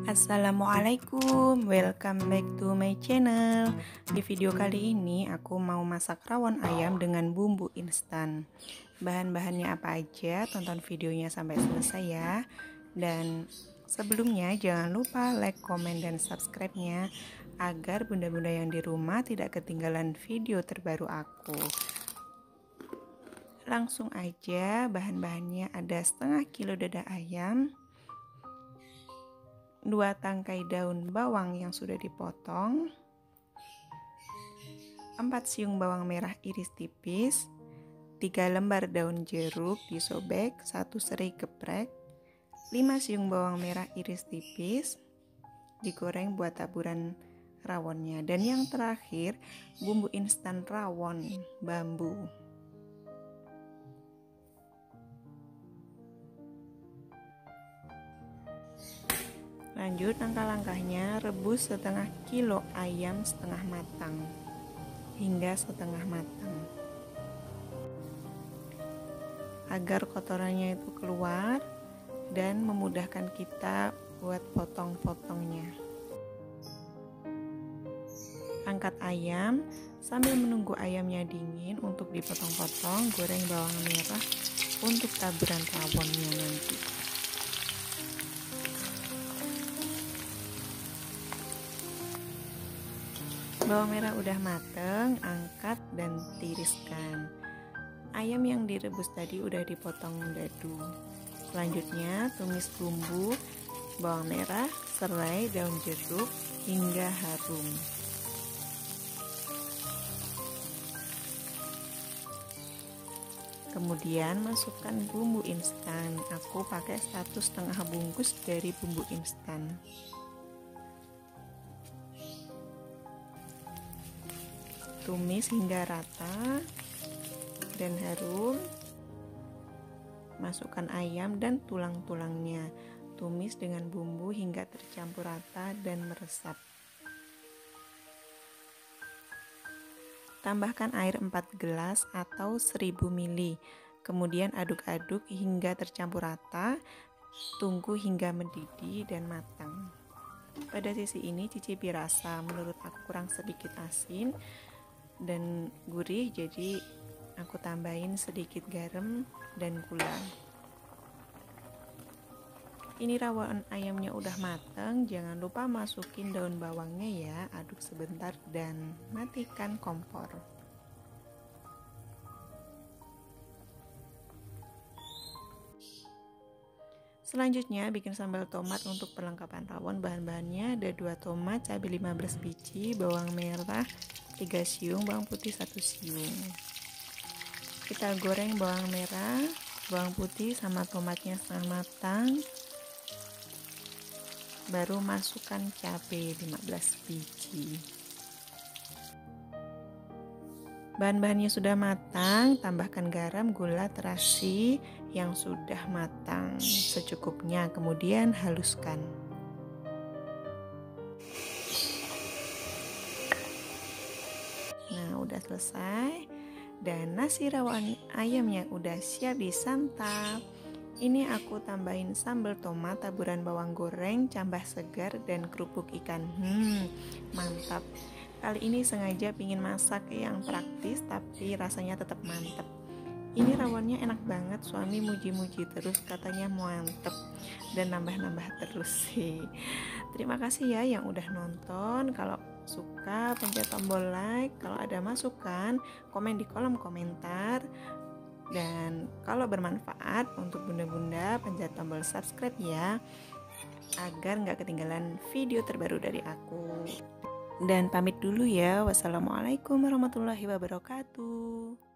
Assalamualaikum, welcome back to my channel. Di video kali ini aku mau masak rawon ayam dengan bumbu instan. Bahan-bahannya apa aja, tonton videonya sampai selesai ya. Dan sebelumnya jangan lupa like, komen, dan subscribe-nya agar bunda-bunda yang di rumah tidak ketinggalan video terbaru aku. Langsung aja, bahan-bahannya ada setengah kilo dada ayam, 2 tangkai daun bawang yang sudah dipotong, 4 siung bawang merah iris tipis, 3 lembar daun jeruk disobek, 1 serai geprek, 5 siung bawang merah iris tipis, digoreng buat taburan rawonnya. Dan yang terakhir, bumbu instan rawon bambu. Lanjut langkah-langkahnya, rebus setengah kilo ayam setengah matang hingga setengah matang agar kotorannya itu keluar dan memudahkan kita buat potong-potongnya. Angkat ayam sambil menunggu ayamnya dingin untuk dipotong-potong. Goreng bawang merah untuk taburan rawonnya nanti. Bawang merah udah mateng, angkat dan tiriskan. Ayam yang direbus tadi udah dipotong dadu. Selanjutnya tumis bumbu, bawang merah, serai, daun jeruk hingga harum. Kemudian masukkan bumbu instan. Aku pakai 1,5 bungkus dari bumbu instan. Tumis hingga rata dan harum. Masukkan ayam dan tulang-tulangnya. Tumis dengan bumbu hingga tercampur rata dan meresap. Tambahkan air 4 gelas atau 1000 ml. Kemudian aduk-aduk hingga tercampur rata. Tunggu hingga mendidih dan matang. Pada sisi ini cicipi rasa, menurut aku kurang sedikit asin dan gurih, jadi aku tambahin sedikit garam dan gula. Ini rawon ayamnya udah matang, jangan lupa masukin daun bawangnya ya, aduk sebentar dan matikan kompor. Selanjutnya bikin sambal tomat untuk perlengkapan rawon. Bahan-bahannya ada 2 tomat, cabai 15 biji, bawang merah 3 siung, bawang putih 1 siung. Kita goreng bawang merah, bawang putih sama tomatnya setengah matang. Baru masukkan cabai 15 biji. Bahan-bahannya sudah matang, tambahkan garam, gula, terasi yang sudah matang secukupnya, kemudian haluskan. Nah, udah selesai dan nasi rawon ayamnya udah siap disantap. Ini aku tambahin sambal tomat, taburan bawang goreng, cambah segar, dan kerupuk ikan. Mantap. Kali ini sengaja pingin masak yang praktis tapi rasanya tetap mantep. Ini rawonnya enak banget, suami muji-muji terus, katanya mantep dan nambah-nambah terus sih. Terima kasih ya yang udah nonton. Kalau suka pencet tombol like, kalau ada masukan komen di kolom komentar, dan kalau bermanfaat untuk bunda-bunda pencet tombol subscribe ya, agar nggak ketinggalan video terbaru dari aku. Dan pamit dulu ya, wassalamualaikum warahmatullahi wabarakatuh.